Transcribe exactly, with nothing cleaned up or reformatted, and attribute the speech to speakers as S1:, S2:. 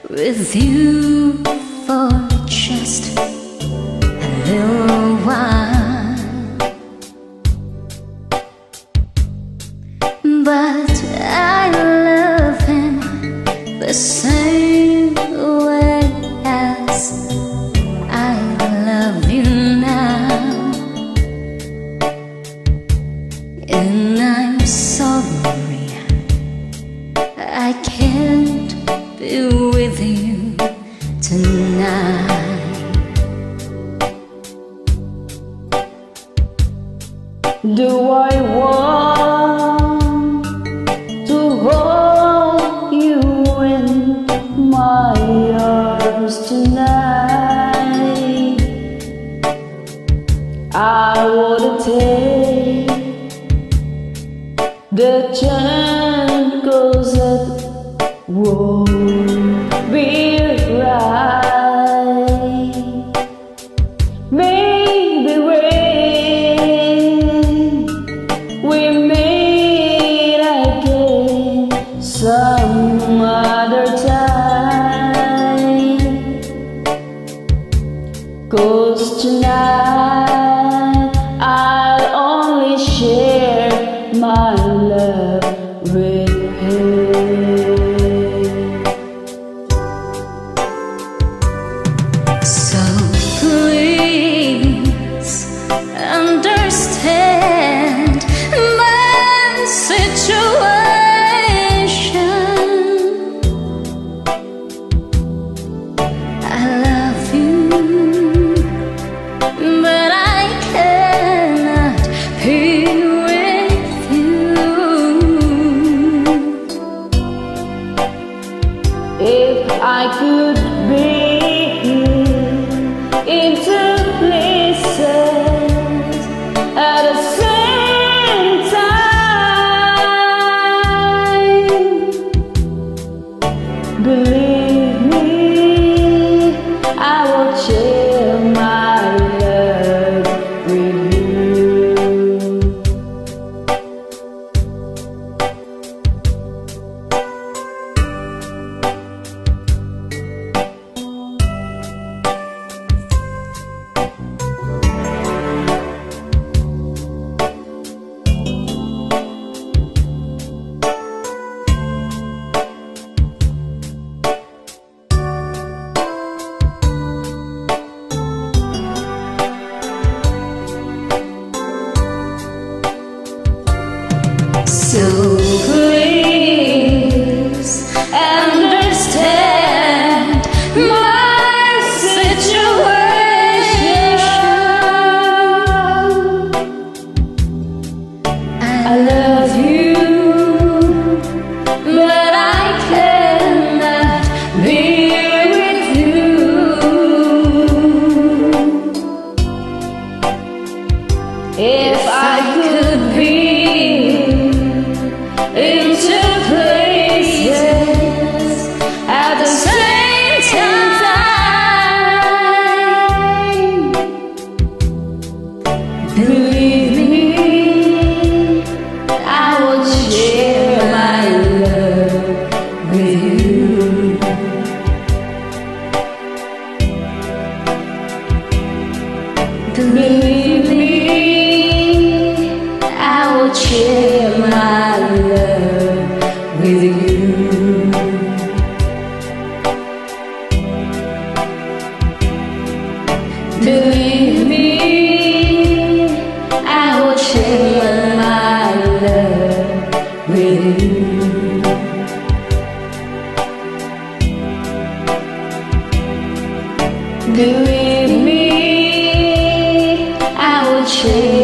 S1: with you for just a little while, but I love him the same way as I love you now, and I'm sorry I can't be with you tonight.
S2: Do I want to hold you in my arms tonight? I wanna take the chance, 'cause it won't be right. Maybe when we meet again some other time, 'cause tonight I'll only share my love with him.
S1: So please understand my situation. I love you, but I cannot be with you.
S2: If I could be in two places at the same time, believe me, I will share my love with you.
S1: So please understand my situation. I love you, but I cannot be with you. If I could be in two places at the same time, believe me, I will share my love with you. Believe me, I will share my love with you. Believe me, I will share my love with you. Believe me, I will share